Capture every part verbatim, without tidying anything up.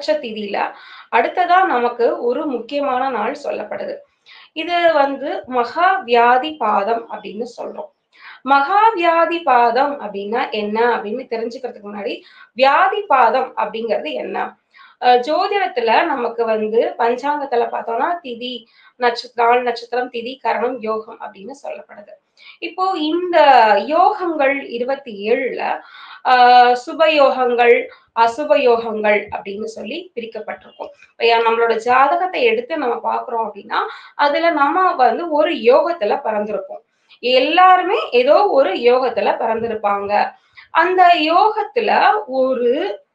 பட்ச திதியில அடுத்ததா நமக்கு ஒரு முக்கியமான நாள் சொல்லப்படுது. இது வந்து மகா வியாதி பாதம் அப்படின்னு சொல்றோம். மகா வியாதி பாதம் அப்படின்னா என்ன அப்படின்னு தெரிஞ்சுக்கிறதுக்கு முன்னாடி, வியாதி பாதம் அப்படிங்கிறது என்ன? அ ஜோதிடத்துல நமக்கு வந்து பஞ்சாங்கத்துல பார்த்தோம்னா, திதி, நட்ச நாள் நட்சத்திரம், திதி, கரணம், யோகம் அப்படின்னு சொல்லப்படுது. இப்போ இந்த யோகங்கள் இருபத்தி ஏழுல ஆ சுப யோகங்கள், அசுப யோகங்கள் அப்படின்னு சொல்லி பிரிக்கப்பட்டிருக்கும். இப்ப நம்மளோட ஜாதகத்தை எடுத்து நம்ம பார்க்குறோம் அப்படின்னா, அதுல நம்ம வந்து ஒரு யோகத்துல பிறந்திருப்போம். எல்லாருமே ஏதோ ஒரு யோகத்துல பிறந்திருப்பாங்க. அந்த யோகத்துல ஒரு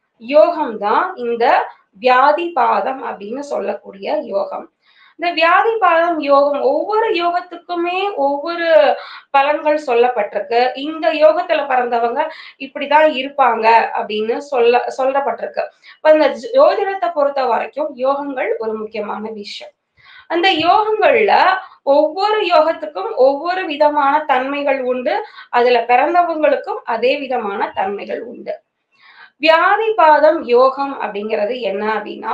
யோகம் தான் இந்த வியாதி பாதம் அப்படின்னு சொல்லக்கூடிய யோகம். இந்த வியாதி பாதம் யோகம் ஒவ்வொரு யோகத்துக்குமே ஒவ்வொரு பலன்கள் சொல்லப்பட்டிருக்கு. இந்த யோகத்துல பிறந்தவங்க இப்படிதான் இருப்பாங்க அப்படின்னு சொல்ல சொல்லப்பட்டிருக்கு. இப்ப இந்த ஜோதிடத்தை பொறுத்த வரைக்கும் யோகங்கள் ஒரு முக்கியமான விஷயம். அந்த யோகங்கள்ல ஒவ்வொரு யோகத்துக்கும் ஒவ்வொரு விதமான தன்மைகள் உண்டு. அதுல பிறந்தவங்களுக்கும் அதே விதமான தன்மைகள் உண்டு. வியாதி பாதம் யோகம் அப்படிங்கிறது என்ன அப்படின்னா,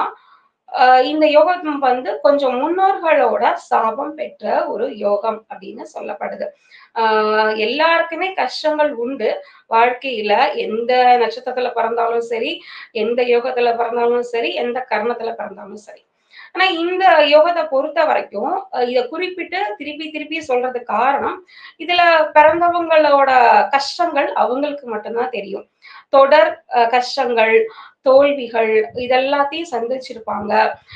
அ இந்த யோகம் வந்து கொஞ்சம் முன்னோர்களோட சாபம் பெற்ற ஒரு யோகம் அப்படின்னு சொல்லப்படுது. ஆ எல்லாருக்குமே கஷ்டங்கள் உண்டு. வாழ்க்கையில எந்த நட்சத்திரத்துல பிறந்தாலும் சரி, எந்த யோகத்துல பிறந்தாலும் சரி, எந்த கர்மத்துல பிறந்தாலும் சரி. ஆனா இந்த யோகத்த பொறுத்த வரைக்கும், அ இத குறிப்பிட்டு திருப்பி திருப்பி சொல்றதுக்கு காரணம், இதுல பிறந்தவங்களோட கஷ்டங்கள் அவங்களுக்கு மட்டும் தான் தெரியும். தொடர் அ கஷ்டங்கள், தோல்விகள் இதெல்லாத்தையும் சந்திச்சிருப்பாங்க.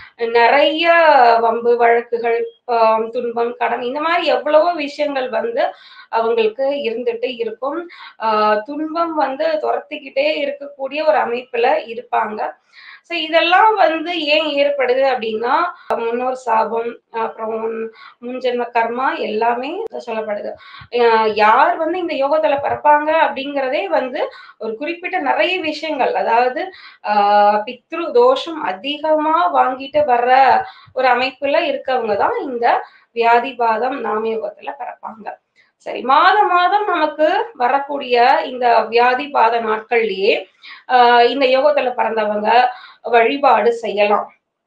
நெறைய வம்பு, வழக்குகள், அ துன்பம், கடன் இந்த மாரி எவ்வளவோ விஷயங்கள் வந்து அவங்களுக்கு இருந்துட்டு இருக்கும். ஆ துன்பம் வந்து தொரத்திக்கிட்டே இருக்கக்கூடிய ஒரு அமைப்புல இருப்பாங்க. ஸோ இதெல்லாம் வந்து ஏன் ஏற்படுது அப்படின்னா, முன்னோர் சாபம், அப்புறம் முன்ஜென்ம கர்மா எல்லாமே சொல்லப்படுது. அ யார் வந்து இந்த யோகத்துல பிறப்பாங்க அப்படிங்கிறதே வந்து ஒரு குறிப்பிட்ட நெறைய விஷயங்கள். அதாவது ஆ பித்ரு தோஷம் அதிகமா வாங்கிட்டு வர்ற ஒரு அமைப்புல இருக்கவங்க தான் இந்த வியாதிபாதம் நாமயோகத்துல பிறப்பாங்க. சரி, மாதம் மாதம் நமக்கு வரக்கூடிய இந்த வியாதிபாத நாட்கள்லயே ஆ இந்த யோகத்துல பிறந்தவங்க வழிபாடு செய்யலாம்.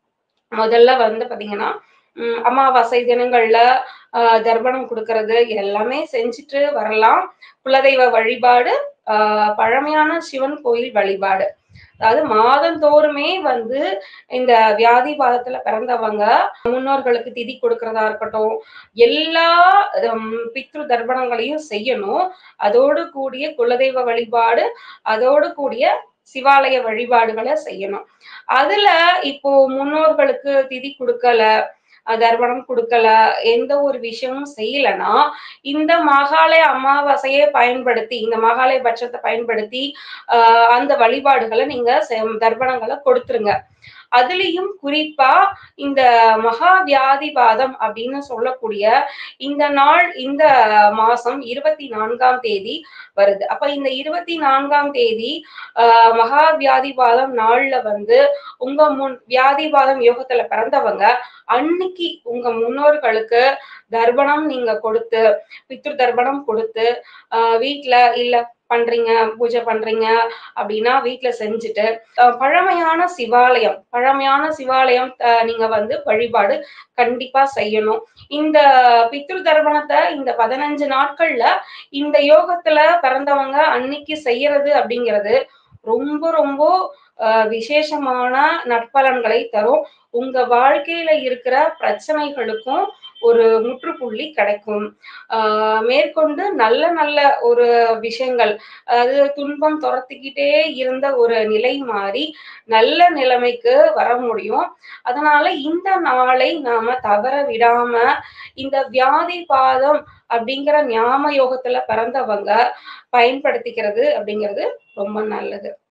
முதல்ல வந்து பார்த்தீங்கன்னா, ம் அமாவாசை தினங்கள்ல அ தர்ப்பணம் குடுக்கறது எல்லாமே செஞ்சுட்டு வரலாம். குலதெய்வ வழிபாடு, அ பழமையான சிவன் கோயில் வழிபாடு. அதாவது மாதந்தோறுமே வந்து இந்த வியாதி பாதத்துல பிறந்தவங்க முன்னோர்களுக்கு திதி கொடுக்கிறதா இருக்கட்டும், எல்லா ம் பித்ரு தர்ப்பணங்களையும் செய்யணும். அதோடு கூடிய குலதெய்வ வழிபாடு, அதோடு கூடிய சிவாலய வழிபாடுகள செய்யணும். அதுல இப்போ முன்னோர்களுக்கு திதி குடுக்கல, அ தர்ப்பணம் குடுக்கல, எந்த ஒரு விஷயமும் செய்யலன்னா, இந்த மகாலய அமாவாசையை பயன்படுத்தி, இந்த மகாலய பட்சத்த பயன்படுத்தி, அ அந்த வழிபாடுகள நீங்க செ தர்ப்பணங்கள கொடுத்துருங்க. அதுலயும் குறிப்பா இந்த மகா வியாதிபாதம் அப்படின்னு சொல்லக்கூடிய இந்த நாள், இந்த மாசம் இருபத்தி நான்காம் தேதி வருது. அப்ப இந்த இருபத்தி நான்காம் தேதி அ மகா வியாதிபாதம் நாள்ல வந்து உங்க முன் வியாதிபாதம் யோகத்துல பிறந்தவங்க அன்னைக்கு உங்க முன்னோர்களுக்கு தர்ப்பணம் நீங்க கொடுத்து, பித்ரு தர்ப்பணம் கொடுத்து, அ வீட்ல இல்ல பண்றீங்க, பூஜை பண்றீங்க அப்படின்னா வீட்ல செஞ்சுட்டு, அ பழமையான சிவாலயம் பழமையான சிவாலயம் அ நீங்க வந்து வழிபாடு கண்டிப்பா செய்யணும். இந்த பித்ரு தர்ப்பணத்த இந்த பதினைந்து நாட்கள்ல இந்த யோகத்துல பிறந்தவங்க அன்னைக்கு செய்யறது அப்படிங்கிறது ரொம்ப ரொம்ப அ விசேஷமான நற்பலன்களை தரும். உங்க வாழ்க்கையில இருக்கிற பிரச்சனைகளுக்கும் ஒரு முற்றுப்புள்ளி கிடைக்கும். ஆ மேற்கொண்டு நல்ல நல்ல ஒரு விஷயங்கள், அதாவது துன்பம் தொரத்திக்கிட்டே இருந்த ஒரு நிலை மாறி நல்ல நிலைமைக்கு வர முடியும். அதனால இந்த நாளை நாம தவற விடாம இந்த வியாதி பாதம் அப்படிங்கிற ஞாம யோகத்துல பிறந்தவங்க பயன்படுத்திக்கிறது அப்படிங்கிறது ரொம்ப நல்லது.